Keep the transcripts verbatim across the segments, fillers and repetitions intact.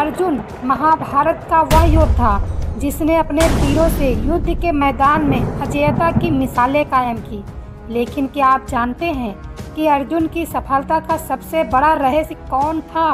अर्जुन महाभारत का वह योद्धा जिसने अपने तीरों से युद्ध के मैदान में अजेयता की मिसालें कायम की। लेकिन क्या आप जानते हैं कि अर्जुन की सफलता का सबसे बड़ा रहस्य कौन था?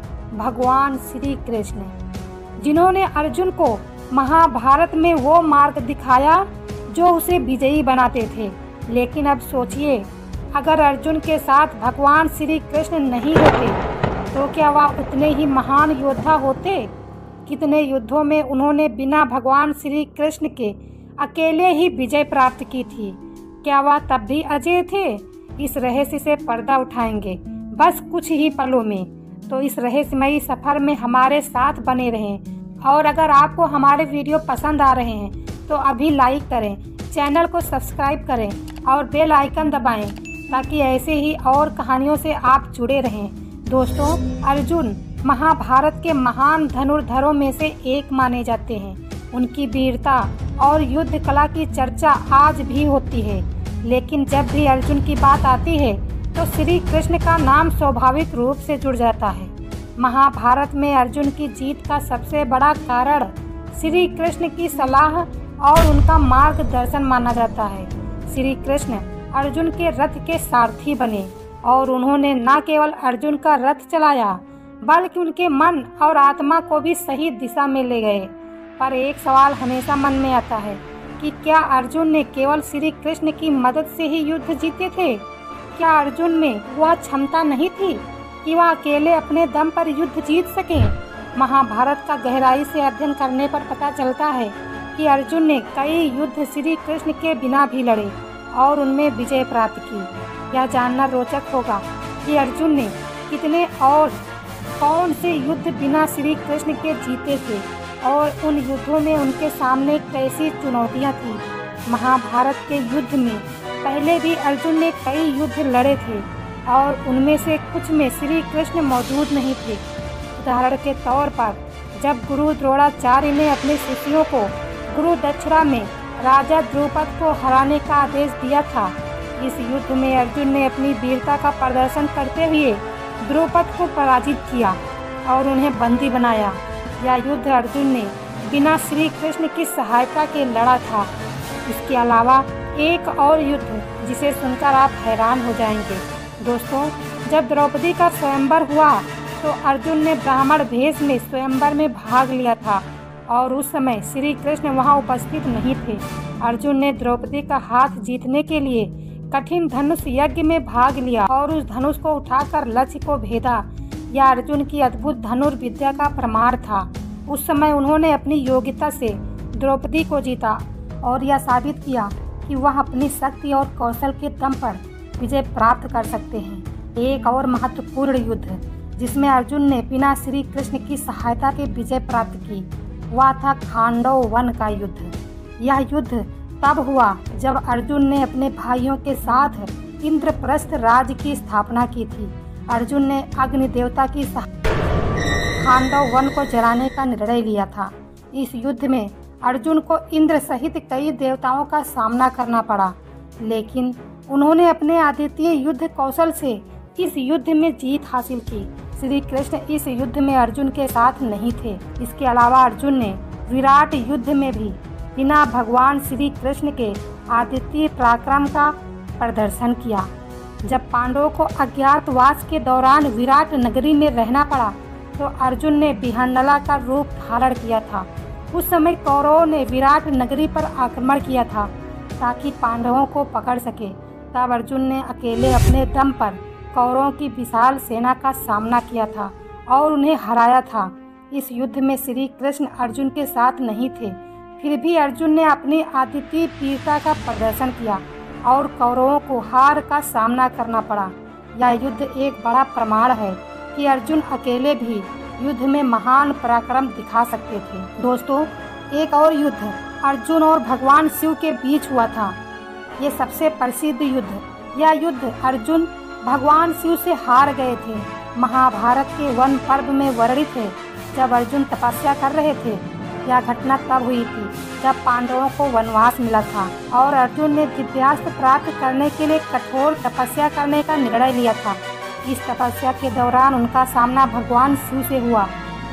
भगवान श्री कृष्ण, जिन्होंने अर्जुन को महाभारत में वो मार्ग दिखाया जो उसे विजयी बनाते थे। लेकिन अब सोचिए, अगर अर्जुन के साथ भगवान श्री कृष्ण नहीं होते तो क्या वह उतने ही महान योद्धा होते? कितने युद्धों में उन्होंने बिना भगवान श्री कृष्ण के अकेले ही विजय प्राप्त की थी। क्या वह तब भी अजय थे? इस रहस्य से पर्दा उठाएंगे बस कुछ ही पलों में। तो इस रहस्यमयी सफर में हमारे साथ बने रहें। और अगर आपको हमारे वीडियो पसंद आ रहे हैं तो अभी लाइक करें, चैनल को सब्सक्राइब करें और बेल आइकन दबाएं ताकि ऐसे ही और कहानियों से आप जुड़े रहें। दोस्तों, अर्जुन महाभारत के महान धनुर्धरों में से एक माने जाते हैं। उनकी वीरता और युद्ध कला की चर्चा आज भी होती है। लेकिन जब भी अर्जुन की बात आती है तो श्री कृष्ण का नाम स्वाभाविक रूप से जुड़ जाता है। महाभारत में अर्जुन की जीत का सबसे बड़ा कारण श्री कृष्ण की सलाह और उनका मार्गदर्शन माना जाता है। श्री कृष्ण अर्जुन के रथ के सारथी बने और उन्होंने न केवल अर्जुन का रथ चलाया बल्कि उनके मन और आत्मा को भी सही दिशा में ले गए। पर एक सवाल हमेशा मन में आता है कि क्या अर्जुन ने केवल श्री कृष्ण की मदद से ही युद्ध जीते थे? क्या अर्जुन में वह क्षमता नहीं थी कि वह अकेले अपने दम पर युद्ध जीत सके? महाभारत का गहराई से अध्ययन करने पर पता चलता है कि अर्जुन ने कई युद्ध श्री कृष्ण के बिना भी लड़े और उनमें विजय प्राप्त की। यह जानना रोचक होगा कि अर्जुन ने कितने और कौन से युद्ध बिना श्री कृष्ण के जीते थे और उन युद्धों में उनके सामने कैसी चुनौतियां थी। महाभारत के युद्ध में पहले भी अर्जुन ने कई युद्ध लड़े थे और उनमें से कुछ में श्री कृष्ण मौजूद नहीं थे। उदाहरण के तौर पर जब गुरु द्रोणाचार्य ने अपने शिष्यों को गुरु दक्षिणा में राजा द्रुपद को हराने का आदेश दिया था, इस युद्ध में अर्जुन ने अपनी वीरता का प्रदर्शन करते हुए द्रुपद को पराजित किया और उन्हें बंदी बनाया। यह युद्ध अर्जुन ने बिना श्री कृष्ण की सहायता के लड़ा था। इसके अलावा एक और युद्ध जिसे सुनकर आप हैरान हो जाएंगे। दोस्तों, जब द्रौपदी का स्वयंवर हुआ तो अर्जुन ने ब्राह्मण भेष में स्वयंवर में भाग लिया था और उस समय श्री कृष्ण वहां उपस्थित नहीं थे। अर्जुन ने द्रौपदी का हाथ जीतने के लिए कठिन धनुष यज्ञ में भाग लिया और उस धनुष को उठाकर लक्ष्य को भेदा। यह अर्जुन की अद्भुत धनुर्विद्या का प्रमाण था। उस समय उन्होंने अपनी योग्यता से द्रौपदी को जीता और यह साबित किया कि वह अपनी शक्ति और कौशल के दम पर विजय प्राप्त कर सकते हैं। एक और महत्वपूर्ण युद्ध जिसमें अर्जुन ने बिना श्री कृष्ण की सहायता के विजय प्राप्त की वह था खांडव वन का युद्ध। यह युद्ध तब हुआ जब अर्जुन ने अपने भाइयों के साथ इंद्रप्रस्थ राज्य की स्थापना की थी। अर्जुन ने अग्नि देवता की खांडव वन को जलाने का निर्णय लिया था। इस युद्ध में अर्जुन को इंद्र सहित कई देवताओं का सामना करना पड़ा, लेकिन उन्होंने अपने अद्वितीय युद्ध कौशल से इस युद्ध में जीत हासिल की। श्री कृष्ण इस युद्ध में अर्जुन के साथ नहीं थे। इसके अलावा अर्जुन ने विराट युद्ध में भी बिना भगवान श्री कृष्ण के अद्वितीय पराक्रम का प्रदर्शन किया। जब पांडवों को अज्ञातवास के दौरान विराट नगरी में रहना पड़ा तो अर्जुन ने विहंगला का रूप धारण किया था। उस समय कौरवों ने विराट नगरी पर आक्रमण किया था ताकि पांडवों को पकड़ सके। तब अर्जुन ने अकेले अपने दम पर कौरवों की विशाल सेना का सामना किया था और उन्हें हराया था। इस युद्ध में श्री कृष्ण अर्जुन के साथ नहीं थे, फिर भी अर्जुन ने अपनी अद्वितीय वीरता का प्रदर्शन किया और कौरवों को हार का सामना करना पड़ा। यह युद्ध एक बड़ा प्रमाण है कि अर्जुन अकेले भी युद्ध में महान पराक्रम दिखा सकते थे। दोस्तों, एक और युद्ध अर्जुन और भगवान शिव के बीच हुआ था। ये सबसे प्रसिद्ध युद्ध यह युद्ध अर्जुन भगवान शिव से हार गए थे। महाभारत के वन पर्व में वर्णित है जब अर्जुन तपस्या कर रहे थे। यह घटना तब हुई थी जब पांडवों को वनवास मिला था और अर्जुन ने दिव्यास्त्र प्राप्त करने के लिए कठोर तपस्या करने का निर्णय लिया था। इस तपस्या के दौरान उनका सामना भगवान शिव से हुआ।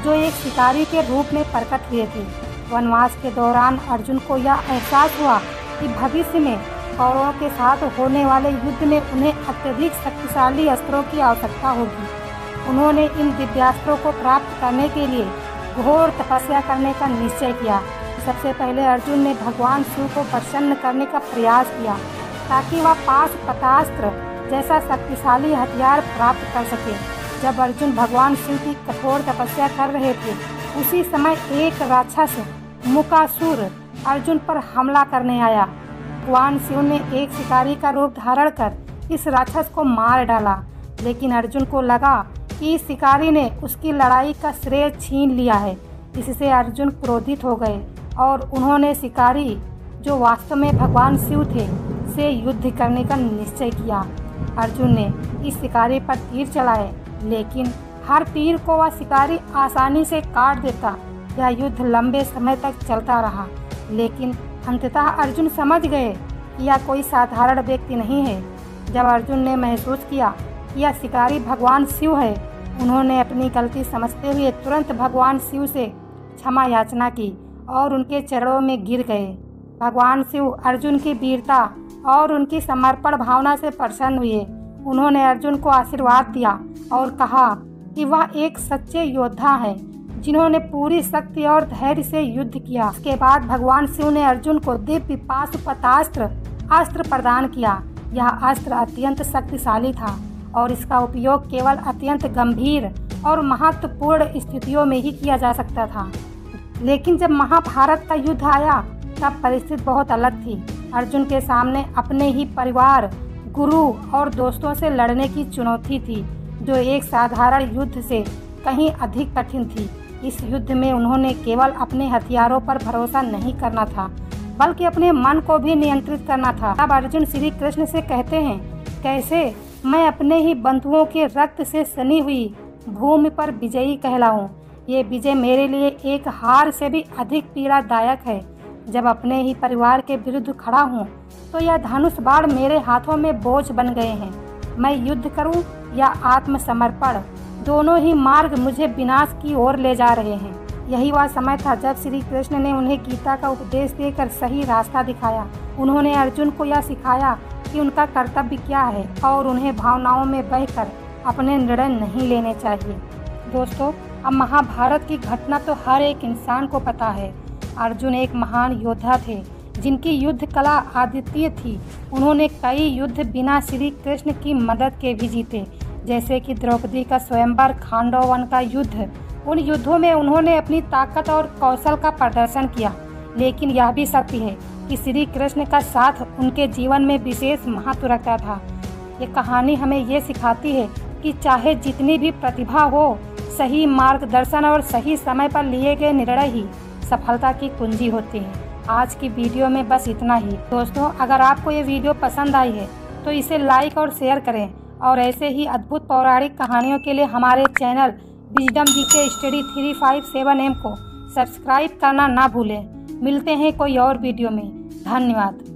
जो एक शिकारी के रूप में प्रकट हुए थे। वनवास के दौरान अर्जुन को यह एहसास हुआ कि भविष्य में कौरवों के साथ होने वाले युद्ध में उन्हें अत्यधिक शक्तिशाली अस्त्रों की आवश्यकता होगी। उन्होंने इन दिव्यास्त्रों को प्राप्त करने के लिए घोर तपस्या करने का निश्चय किया। सबसे पहले अर्जुन ने भगवान शिव को प्रसन्न करने का प्रयास किया ताकि वह पाशुपतास्त्र जैसा शक्तिशाली हथियार प्राप्त कर सके। जब अर्जुन भगवान शिव की कठोर तपस्या कर रहे थे, उसी समय एक राक्षस मुकासुर अर्जुन पर हमला करने आया। भगवान शिव ने एक शिकारी का रूप धारण कर इस राक्षस को मार डाला, लेकिन अर्जुन को लगा कि इस शिकारी ने उसकी लड़ाई का श्रेय छीन लिया है। इससे अर्जुन क्रोधित हो गए और उन्होंने शिकारी, जो वास्तव में भगवान शिव थे, से युद्ध करने का निश्चय किया। अर्जुन ने इस शिकारी पर तीर चलाए, लेकिन हर तीर को वह शिकारी आसानी से काट देता। यह युद्ध लंबे समय तक चलता रहा, लेकिन अंततः अर्जुन समझ गए कि यह कोई साधारण व्यक्ति नहीं है। जब अर्जुन ने महसूस किया कि यह शिकारी भगवान शिव है, उन्होंने अपनी गलती समझते हुए तुरंत भगवान शिव से क्षमा याचना की और उनके चरणों में गिर गए। भगवान शिव अर्जुन की वीरता और उनकी समर्पण भावना से प्रसन्न हुए। उन्होंने अर्जुन को आशीर्वाद दिया और कहा कि वह एक सच्चे योद्धा हैं, जिन्होंने पूरी शक्ति और धैर्य से युद्ध किया। इसके बाद भगवान शिव ने अर्जुन को दिव्य पाशुपतास्त्र अस्त्र प्रदान किया। यह अस्त्र अत्यंत शक्तिशाली था और इसका उपयोग केवल अत्यंत गंभीर और महत्वपूर्ण स्थितियों में ही किया जा सकता था। लेकिन जब महाभारत का युद्ध आया, तब परिस्थिति बहुत अलग थी। अर्जुन के सामने अपने ही परिवार, गुरु और दोस्तों से लड़ने की चुनौती थी, जो एक साधारण युद्ध से कहीं अधिक कठिन थी। इस युद्ध में उन्होंने केवल अपने हथियारों पर भरोसा नहीं करना था, बल्कि अपने मन को भी नियंत्रित करना था। अब अर्जुन श्री कृष्ण से कहते हैं, कैसे मैं अपने ही बंधुओं के रक्त से सनी हुई भूमि पर विजयी कहलाऊं। ये विजय मेरे लिए एक हार से भी अधिक पीड़ादायक है। जब अपने ही परिवार के विरुद्ध खड़ा हूँ, तो यह धनुष बाण मेरे हाथों में बोझ बन गए हैं। मैं युद्ध करूं या आत्मसमर्पण, दोनों ही मार्ग मुझे विनाश की ओर ले जा रहे हैं। यही वह समय था जब श्री कृष्ण ने उन्हें गीता का उपदेश देकर सही रास्ता दिखाया। उन्होंने अर्जुन को यह सिखाया कि उनका कर्तव्य क्या है और उन्हें भावनाओं में बहकर अपने निर्णय नहीं लेने चाहिए। दोस्तों, अब महाभारत की घटना तो हर एक इंसान को पता है। अर्जुन एक महान योद्धा थे, जिनकी युद्ध कला अद्वितीय थी। उन्होंने कई युद्ध बिना श्री कृष्ण की मदद के भी जीते, जैसे कि द्रौपदी का स्वयंवर, खांडव वन का युद्ध। उन युद्धों में उन्होंने अपनी ताकत और कौशल का प्रदर्शन किया, लेकिन यह भी सत्य है कि श्री कृष्ण का साथ उनके जीवन में विशेष महत्व रखता था। ये कहानी हमें ये सिखाती है कि चाहे जितनी भी प्रतिभा हो, सही मार्गदर्शन और सही समय पर लिए गए निर्णय ही सफलता की कुंजी होती है। आज की वीडियो में बस इतना ही। दोस्तों, अगर आपको ये वीडियो पसंद आई है तो इसे लाइक और शेयर करें, और ऐसे ही अद्भुत पौराणिक कहानियों के लिए हमारे channel Wisdom GK study three five seven M को सब्सक्राइब करना ना भूलें। मिलते हैं कोई और वीडियो में। धन्यवाद।